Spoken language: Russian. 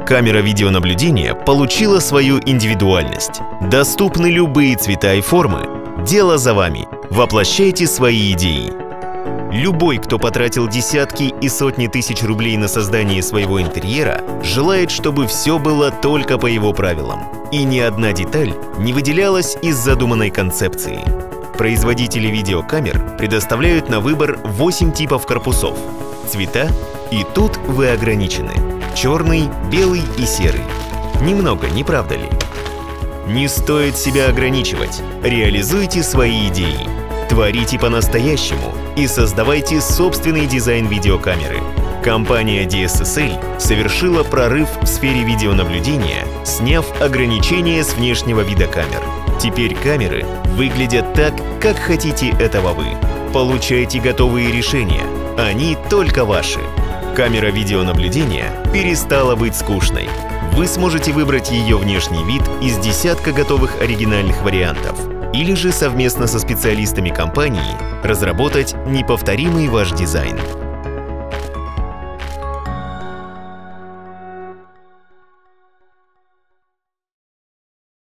Камера видеонаблюдения получила свою индивидуальность. Доступны любые цвета и формы. Дело за вами. Воплощайте свои идеи. Любой, кто потратил десятки и сотни тысяч рублей на создание своего интерьера, желает, чтобы все было только по его правилам. И ни одна деталь не выделялась из задуманной концепции. Производители видеокамер предоставляют на выбор 8 типов корпусов. Цвета, и тут вы ограничены. Черный, белый и серый. Немного, не правда ли? Не стоит себя ограничивать. Реализуйте свои идеи. Творите по-настоящему и создавайте собственный дизайн видеокамеры. Компания DSSL совершила прорыв в сфере видеонаблюдения, сняв ограничения с внешнего вида камер. Теперь камеры выглядят так, как хотите этого вы. Получайте готовые решения. Они только ваши. Камера видеонаблюдения перестала быть скучной. Вы сможете выбрать ее внешний вид из десятка готовых оригинальных вариантов. Или же совместно со специалистами компании разработать неповторимый ваш дизайн.